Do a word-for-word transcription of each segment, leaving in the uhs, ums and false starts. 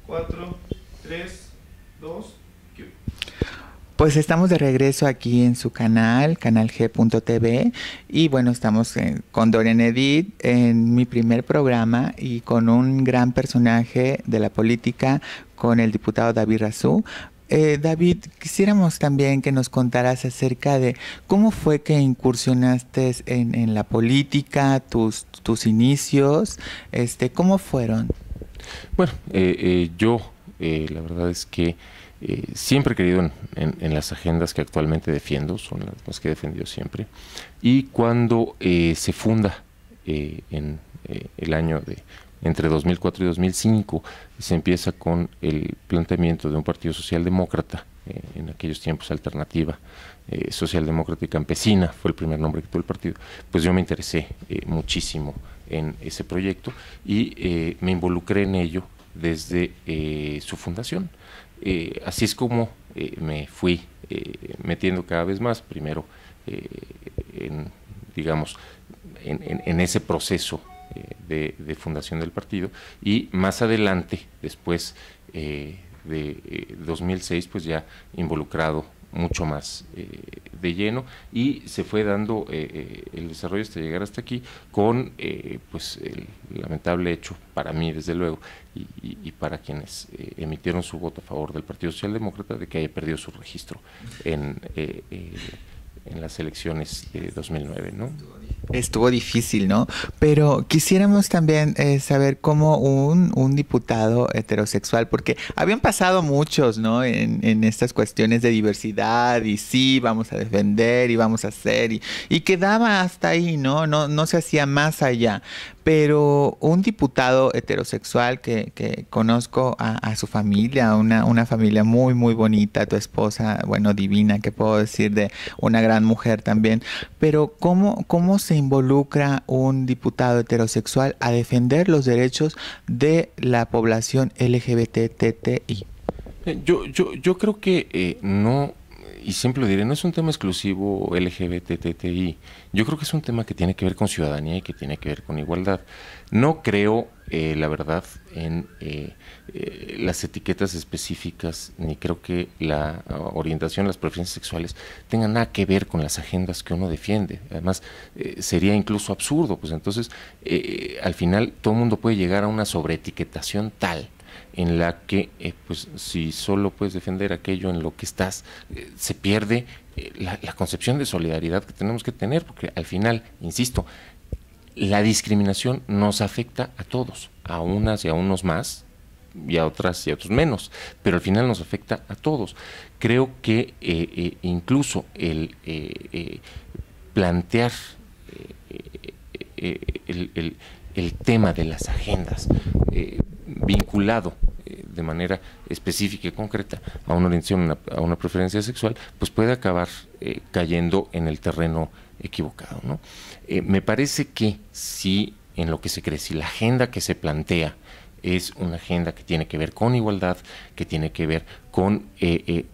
cuatro, tres, dos. Pues estamos de regreso aquí en su canal, canal G punto T V, y bueno, estamos eh, con Dorian Edith en mi primer programa y con un gran personaje de la política, con el diputado David Razú. Eh, David, quisiéramos también que nos contaras acerca de cómo fue que incursionaste en, en la política, tus, tus inicios, este, ¿cómo fueron? Bueno, eh, eh, yo eh, la verdad es que eh, siempre he creído en, en, en las agendas que actualmente defiendo, son las más que he defendido siempre, y cuando eh, se funda eh, en eh, el año de entre dos mil cuatro y dos mil cinco, se empieza con el planteamiento de un partido socialdemócrata, eh, en aquellos tiempos alternativa, eh, socialdemócrata y campesina, fue el primer nombre que tuvo el partido. Pues yo me interesé eh, muchísimo en ese proyecto y eh, me involucré en ello desde eh, su fundación. Eh, así es como eh, me fui eh, metiendo cada vez más, primero eh, en, digamos, en, en, en ese proceso eh, de, de fundación del partido, y más adelante, después eh, de eh, dos mil seis, pues ya involucrado mucho más eh, de lleno, y se fue dando eh, eh, el desarrollo hasta llegar hasta aquí con eh, pues el lamentable hecho para mí desde luego y, y, y para quienes eh, emitieron su voto a favor del Partido Socialdemócrata, de que haya perdido su registro en, eh, eh, en las elecciones de dos mil nueve, ¿no? Estuvo difícil, ¿no? Pero quisiéramos también eh, saber cómo un, un diputado heterosexual, porque habían pasado muchos, ¿no? En, en estas cuestiones de diversidad y sí, vamos a defender y vamos a hacer y, y quedaba hasta ahí, ¿no? No, no se hacía más allá. Pero un diputado heterosexual que, que conozco a, a su familia, una, una familia muy, muy bonita, tu esposa, bueno, divina, que puedo decir, de una gran mujer también, pero ¿cómo, cómo se involucra un diputado heterosexual a defender los derechos de la población L G B T T I? Eh, Yo, yo, yo creo que eh, no, y siempre lo diré, no es un tema exclusivo L G B T T I. Yo creo que es un tema que tiene que ver con ciudadanía y que tiene que ver con igualdad. No creo, eh, la verdad, en eh, eh, las etiquetas específicas, ni creo que la uh, orientación, las preferencias sexuales tengan nada que ver con las agendas que uno defiende. Además, eh, sería incluso absurdo, pues entonces, eh, al final, todo el mundo puede llegar a una sobreetiquetación tal en la que, eh, pues, si solo puedes defender aquello en lo que estás, eh, se pierde eh, la, la concepción de solidaridad que tenemos que tener, porque al final, insisto, la discriminación nos afecta a todos, a unas y a unos más, y a otras y a otros menos, pero al final nos afecta a todos. Creo que eh, eh, incluso el eh, eh, plantear eh, eh, el, el, el tema de las agendas eh, vinculado eh, de manera específica y concreta a una orientación, una, a una preferencia sexual, pues puede acabar eh, cayendo en el terreno equivocado, ¿no? Eh, me parece que si en lo que se cree, si la agenda que se plantea es una agenda que tiene que ver con igualdad, que tiene que ver con eh, eh,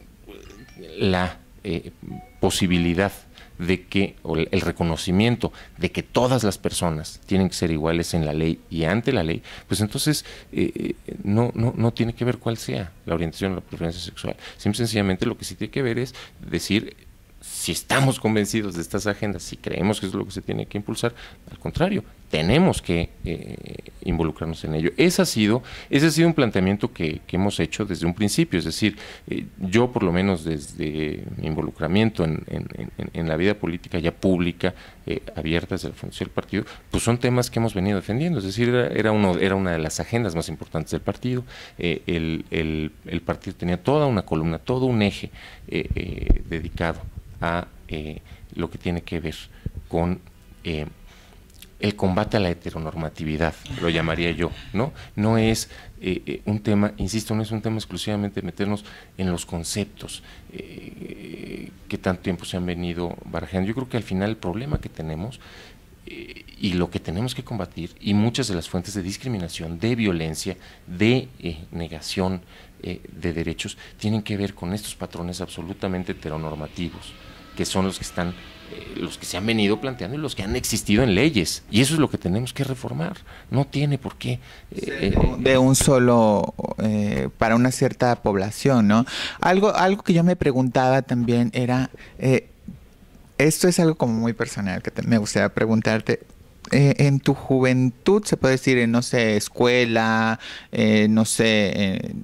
la eh, posibilidad de que, o el reconocimiento de que todas las personas tienen que ser iguales en la ley y ante la ley, pues entonces eh, no, no, no tiene que ver cuál sea la orientación o la preferencia sexual. Simple y sencillamente lo que sí tiene que ver es decir, si estamos convencidos de estas agendas, si creemos que es lo que se tiene que impulsar, al contrario, tenemos que eh, involucrarnos en ello. Ese ha sido, ese ha sido un planteamiento que, que hemos hecho desde un principio, es decir, eh, yo por lo menos desde mi involucramiento en, en, en, en la vida política ya pública, eh, abierta desde la fundación del partido, pues son temas que hemos venido defendiendo, es decir, era, era, uno, era una de las agendas más importantes del partido, eh, el, el, el partido tenía toda una columna, todo un eje eh, eh, dedicado a eh, lo que tiene que ver con eh, el combate a la heteronormatividad, lo llamaría yo, ¿no? No es eh, eh, un tema, insisto, no es un tema exclusivamente de meternos en los conceptos eh, que tanto tiempo se han venido barajando. Yo creo que al final el problema que tenemos eh, y lo que tenemos que combatir, y muchas de las fuentes de discriminación, de violencia, de eh, negación eh, de derechos, tienen que ver con estos patrones absolutamente heteronormativos que son los que están, eh, los que se han venido planteando y los que han existido en leyes. Y eso es lo que tenemos que reformar. No tiene por qué. Eh, de, de un solo, eh, para una cierta población, ¿no? Algo, algo que yo me preguntaba también era, eh, esto es algo como muy personal que te, me gustaría preguntarte. Eh, en tu juventud, se puede decir, en, no sé, escuela, eh, no sé, eh,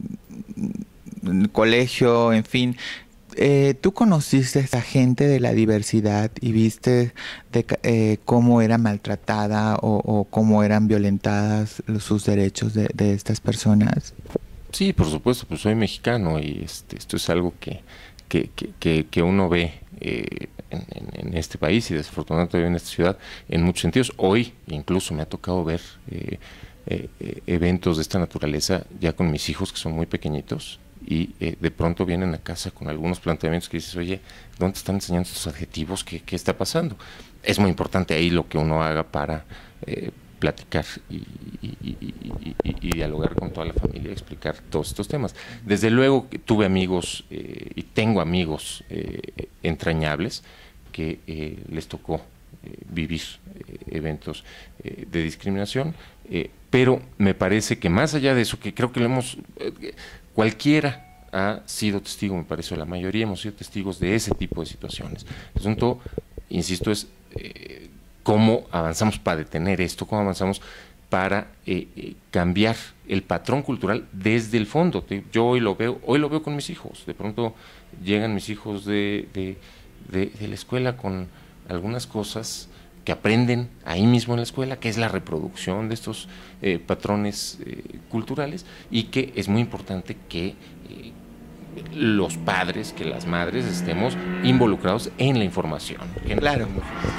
colegio, en fin, eh, ¿tú conociste a esta gente de la diversidad y viste de, eh, cómo era maltratada o, o cómo eran violentadas los, sus derechos de, de estas personas? Sí, por supuesto, pues soy mexicano y este, esto es algo que, que, que, que, que uno ve eh, en, en, en este país y desafortunadamente en esta ciudad en muchos sentidos. Hoy incluso me ha tocado ver eh, eh, eventos de esta naturaleza ya con mis hijos que son muy pequeñitos y eh, de pronto vienen a casa con algunos planteamientos que dices, oye, ¿dónde te están enseñando estos adjetivos? ¿Qué, qué está pasando? Es muy importante ahí lo que uno haga para eh, platicar y, y, y, y, y, y dialogar con toda la familia, explicar todos estos temas. Desde luego que tuve amigos eh, y tengo amigos eh, entrañables que eh, les tocó eh, vivir eh, eventos eh, de discriminación, eh, pero me parece que más allá de eso, que creo que lo hemos, eh, cualquiera ha sido testigo, me parece, la mayoría hemos sido testigos de ese tipo de situaciones. El asunto, insisto, es eh, cómo avanzamos para detener esto, cómo avanzamos para eh, eh, cambiar el patrón cultural desde el fondo. Yo hoy lo veo, hoy lo veo con mis hijos. De pronto llegan mis hijos de, de, de, de la escuela con algunas cosas que aprenden ahí mismo en la escuela, que es la reproducción de estos eh, patrones eh, culturales, y que es muy importante que eh, los padres, que las madres estemos involucrados en la información, que no claro.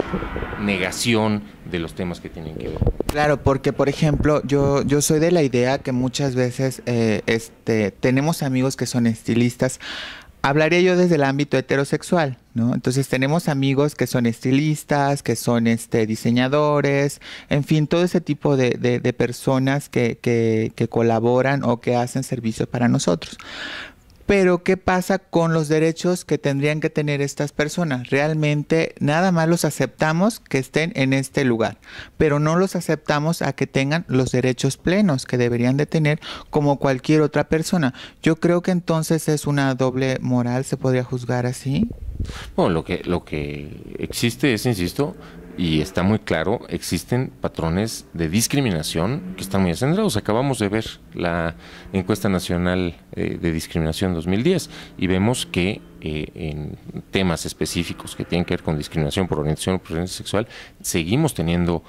negación de los temas que tienen que ver. Claro, porque por ejemplo, yo, yo soy de la idea que muchas veces eh, este, tenemos amigos que son estilistas. Hablaré yo desde el ámbito heterosexual, ¿no? Entonces tenemos amigos que son estilistas, que son este, diseñadores, en fin, todo ese tipo de, de, de personas que, que, que colaboran o que hacen servicios para nosotros. Pero, ¿qué pasa con los derechos que tendrían que tener estas personas? Realmente nada más los aceptamos que estén en este lugar, pero no los aceptamos a que tengan los derechos plenos que deberían de tener como cualquier otra persona. Yo creo que entonces es una doble moral, ¿se podría juzgar así? Bueno, lo que, lo que existe es, insisto, y está muy claro, existen patrones de discriminación que están muy acendrados. Acabamos de ver la encuesta nacional eh, de discriminación dos mil diez y vemos que eh, en temas específicos que tienen que ver con discriminación por orientación o preferencia sexual, seguimos teniendo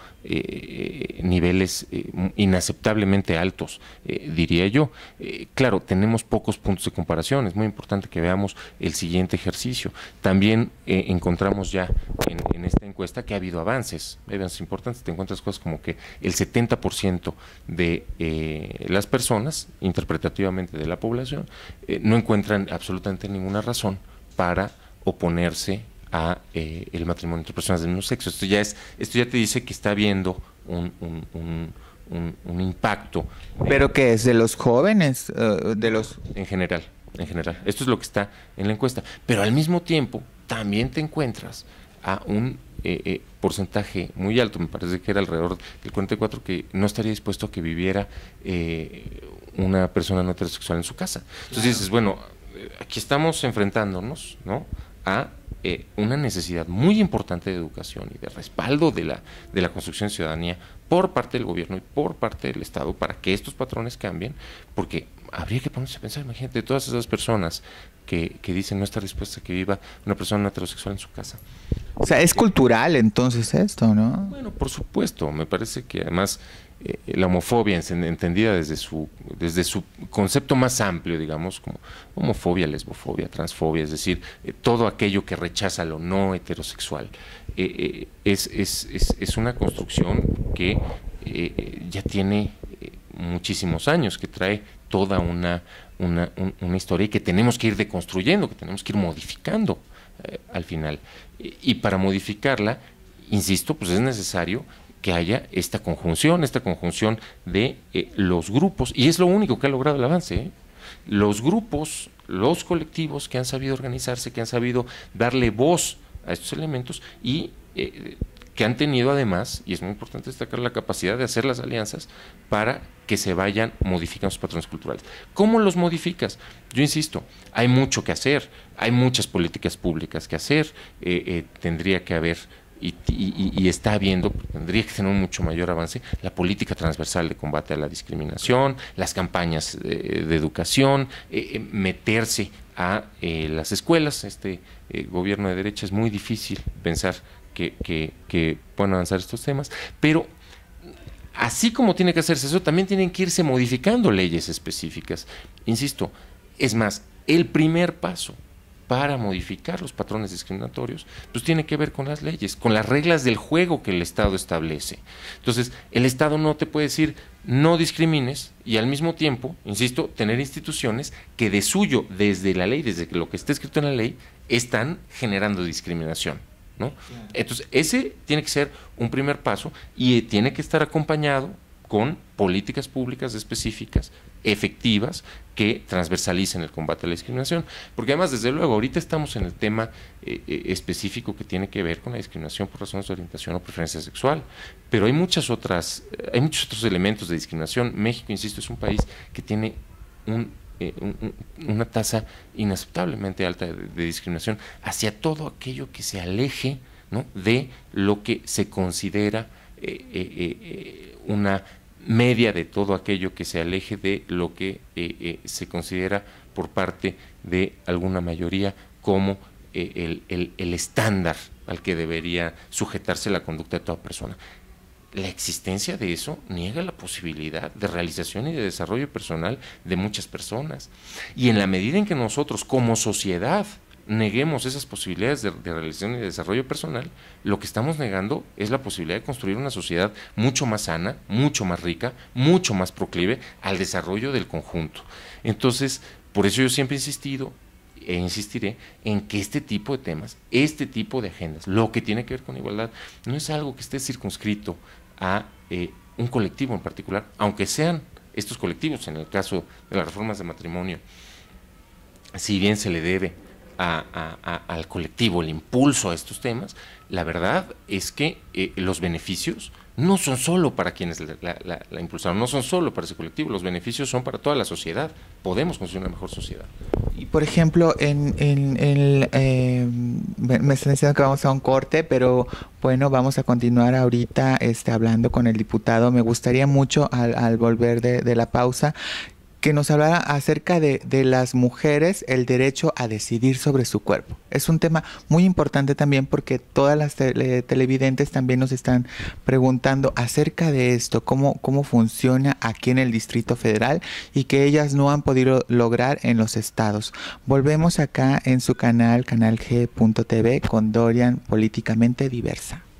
eh, niveles eh, inaceptablemente altos, eh, diría yo. Eh, claro, tenemos pocos puntos de comparación, es muy importante que veamos el siguiente ejercicio. También eh, encontramos ya en, en esta encuesta que ha habido avances, avances importantes. Te encuentras cosas como que el setenta por ciento de eh, las personas, interpretativamente de la población, eh, no encuentran absolutamente ninguna razón para oponerse a eh, el matrimonio entre personas del mismo sexo. Esto ya es, esto ya te dice que está habiendo un, un, un, un, un impacto. ¿Pero qué es? ¿De los jóvenes? Uh, de los En general, en general. Esto es lo que está en la encuesta. Pero al mismo tiempo, también te encuentras a un eh, eh, porcentaje muy alto, me parece que era alrededor del cuarenta y cuatro por ciento, que no estaría dispuesto a que viviera eh, una persona no heterosexual en su casa. Entonces dices, bueno, aquí estamos enfrentándonos, ¿no?, a eh, una necesidad muy importante de educación y de respaldo de la, de la construcción de ciudadanía por parte del gobierno y por parte del Estado para que estos patrones cambien, porque habría que ponerse a pensar, imagínate, todas esas personas que, que dicen no estar dispuestas a que viva una persona no heterosexual en su casa. O sea, es cultural entonces esto, ¿no? Bueno, por supuesto, me parece que además eh, la homofobia entendida desde su desde su concepto más amplio, digamos, como homofobia, lesbofobia, transfobia, es decir, eh, todo aquello que rechaza lo no heterosexual, eh, eh, es, es, es, es una construcción que eh, ya tiene eh, muchísimos años, que trae toda una, una, un, una historia y que tenemos que ir deconstruyendo, que tenemos que ir modificando eh, al final. Y para modificarla, insisto, pues es necesario que haya esta conjunción, esta conjunción de eh, los grupos, y es lo único que ha logrado el avance, ¿eh? Los grupos, los colectivos que han sabido organizarse, que han sabido darle voz a estos elementos y eh, que han tenido además, y es muy importante destacar, la capacidad de hacer las alianzas para que se vayan modificando sus patrones culturales. ¿Cómo los modificas? Yo insisto, hay mucho que hacer, hay muchas políticas públicas que hacer, eh, eh, tendría que haber, y, y, y está habiendo, tendría que tener un mucho mayor avance, la política transversal de combate a la discriminación, las campañas eh, de educación, eh, eh, meterse a eh, las escuelas. Este eh, gobierno de derecha es muy difícil pensar que, que, que puedan avanzar estos temas, pero así como tiene que hacerse eso, también tienen que irse modificando leyes específicas. Insisto, es más, el primer paso para modificar los patrones discriminatorios, pues tiene que ver con las leyes, con las reglas del juego que el Estado establece. Entonces, el Estado no te puede decir no discrimines y al mismo tiempo, insisto, tener instituciones que de suyo, desde la ley, desde lo que está escrito en la ley, están generando discriminación, ¿no? Entonces, ese tiene que ser un primer paso y eh, tiene que estar acompañado con políticas públicas específicas, efectivas, que transversalicen el combate a la discriminación. Porque además, desde luego, ahorita estamos en el tema eh, eh, específico que tiene que ver con la discriminación por razones de orientación o preferencia sexual, pero hay muchas otras, eh, hay muchos otros elementos de discriminación. México, insisto, es un país que tiene un, eh, un, un, una tasa inaceptablemente alta de, de discriminación hacia todo aquello que se aleje, ¿no?, de lo que se considera eh, eh, eh, una media, de todo aquello que se aleje de lo que eh, eh, se considera por parte de alguna mayoría como eh, el, el, el estándar al que debería sujetarse la conducta de toda persona. La existencia de eso niega la posibilidad de realización y de desarrollo personal de muchas personas. Y en la medida en que nosotros como sociedad neguemos esas posibilidades de, de realización y de desarrollo personal, lo que estamos negando es la posibilidad de construir una sociedad mucho más sana, mucho más rica, mucho más proclive al desarrollo del conjunto. Entonces, por eso yo siempre he insistido e insistiré en que este tipo de temas, este tipo de agendas, lo que tiene que ver con igualdad, no es algo que esté circunscrito a eh, un colectivo en particular, aunque sean estos colectivos, en el caso de las reformas de matrimonio, si bien se le debe A, a, a, al colectivo el impulso a estos temas, la verdad es que eh, los beneficios no son solo para quienes la, la, la, la impulsaron, no son solo para ese colectivo, los beneficios son para toda la sociedad. Podemos construir una mejor sociedad. Y por ejemplo, en, en, en eh, me están diciendo que vamos a un corte, pero bueno, vamos a continuar ahorita este, hablando con el diputado. Me gustaría mucho al, al volver de, de la pausa que nos hablara acerca de, de las mujeres, el derecho a decidir sobre su cuerpo. Es un tema muy importante también porque todas las tele, televidentes también nos están preguntando acerca de esto, cómo, cómo funciona aquí en el Distrito Federal y que ellas no han podido lograr en los estados. Volvemos acá en su canal, canal G punto T V, con Dorian Políticamente Diversa.